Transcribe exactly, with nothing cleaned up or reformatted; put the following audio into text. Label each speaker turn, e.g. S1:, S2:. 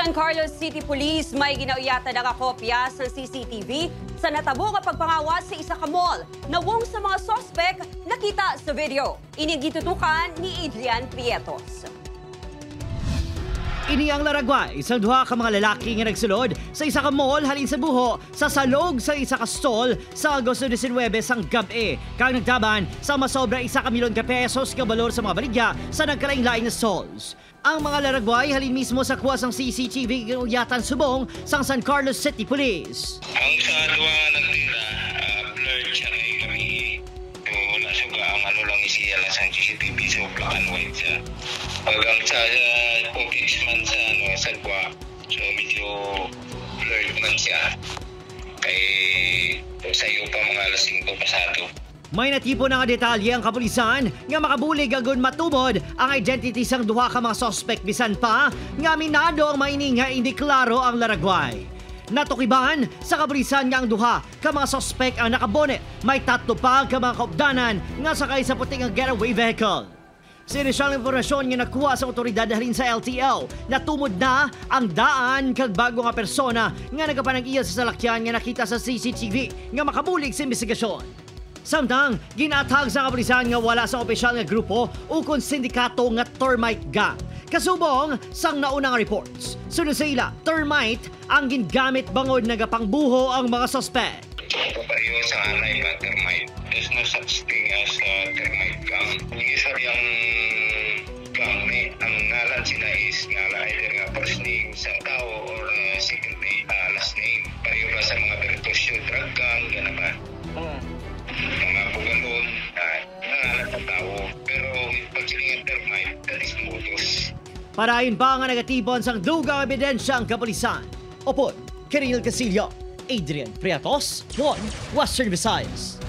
S1: San Carlos City Police may ginauyatan ng kopya sa C C T V sa natabo nga pagpangawat sa isa ka mall. Nawong sa mga sospek nakita sa video. Ini gitutukan ni Adrian Prietos.
S2: Ini ang laragway, isang duha ka mga lalaki nga nagsulod sa isa ka mall halin sa buho sa salog sa isa ka stall sa Agosto nineteen sang gabi. Kang nagtaban sa masobra isa ka milyon ka pesos nga balor sa mga baligya sa nagkalain-laing na stalls. Ang mga laragway halin mismo sa kuwas ng C C T V ginuuyatan subong sang San Carlos City Police.
S3: Ang sa duwa nga nagtira, uh, blurred siya kay kami. So, wala suga ang ano lang isiya lang sa C C T V, so black and white siya. Hanggang sa uh, footage man sa ano, sa duwa, so medyo blurred man siya. Kay so, sayo pa mga alas singko pasado.
S2: May natipo na nga detalye ang kapulisan nga makabulig agon matubod ang identity sang duha ka mga suspect bisan pa nga minado ang maining nga hindi klaro ang laragway. Natukiban sa kapulisan nga ang duha ka mga suspect ang nakabone, may tatlo pa ka mga kaupdanan nga sakay sa puting nga getaway vehicle. Sa inisyal impormasyon nga nakuha sa otoridad halin sa L T O, natumod na ang daan kag bago nga persona nga nagapanag-iya sa salakyan nga nakita sa C C T V nga makabulig sa investigasyon. Samtang, ginatag sa kapulisan nga wala sa opisyal nga grupo ukon sindikato nga termite gang. Kasubong sang naunang reports. Sunod sa ila, termite ang gingamit bangod nagapangbuho ang mga suspect.
S3: Papareho sa anay ba termite. There's no such thing as uh, termite gang. Yung isa yung gang ni, ang ngalan sila is ngalan either nga first name sa tao or uh, second name, uh, last name. Pareho ba sa mga bertosyo, drug gang, gana ba? Hmm. Mga bugalon, uh, nangalan sa tao. Pero pag silingan termite, that is modus.
S2: Parayon pa nga negatibon sang dugang ebidensya ang kapulisan. Opod, Kiril Casillo, Adrian Prietos, One, Western Visayas.